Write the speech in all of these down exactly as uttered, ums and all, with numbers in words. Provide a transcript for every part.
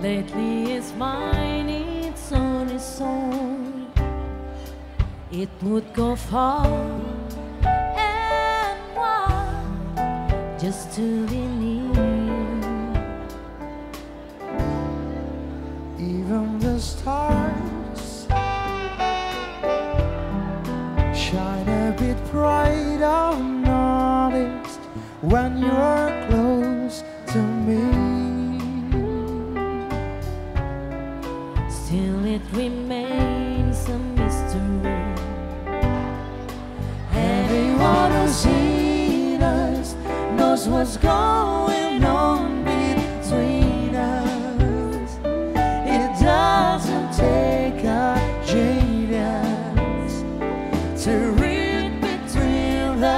lately it's mine, it's on its own. It would go far and wide just to be near you. Even the stars shine a bit brighter, noticed when you're close to me. Still it remains a mystery. Anyone who's seen us knows what's going on between us. It doesn't take a genius to read between the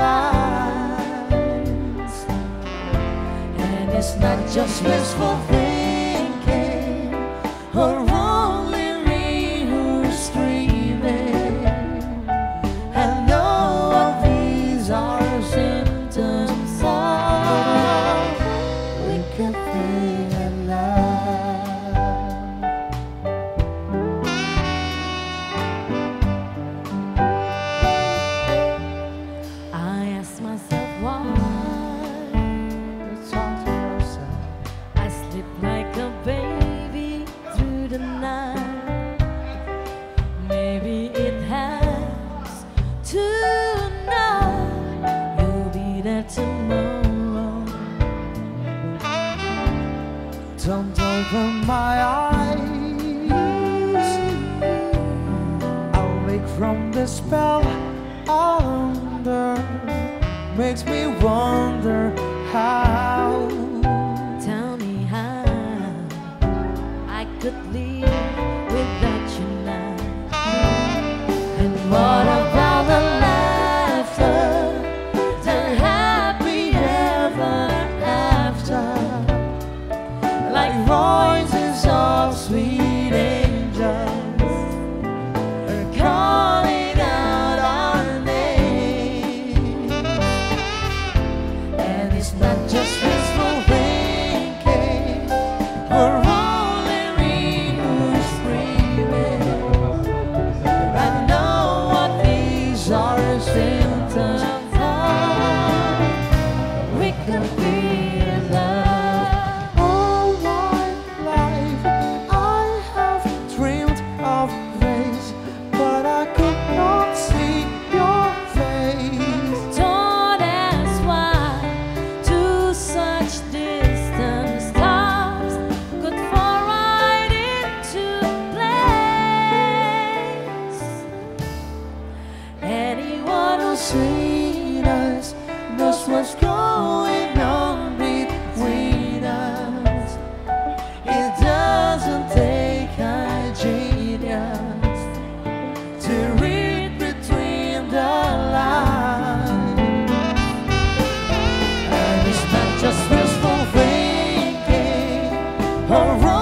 lines. And it's not just wishful thinking or only me who's dreaming. And know what these are symptoms of. We can feel alive. I ask myself why Talk to yourself. I sleep like a baby through the night. Maybe it has to know you'll be there tomorrow. Don't open my eyes. I'll wake from the spell under. Makes me wonder how. Tell me how I could live without you now. And what about the laughter, the happy ever after? Like voices of sweet angels are calling out our names. And it's not just wishful thinking or only me who's dreaming. I know what these are symptoms of. We can feel love. All my life I have dreamed of grace, but I could not see your face. Don't ask why two such distant stars could fall right into place. Anyone who's Seen us knows what's going on between us. It doesn't take a genius to read between the lines. And it's not just wishful thinking or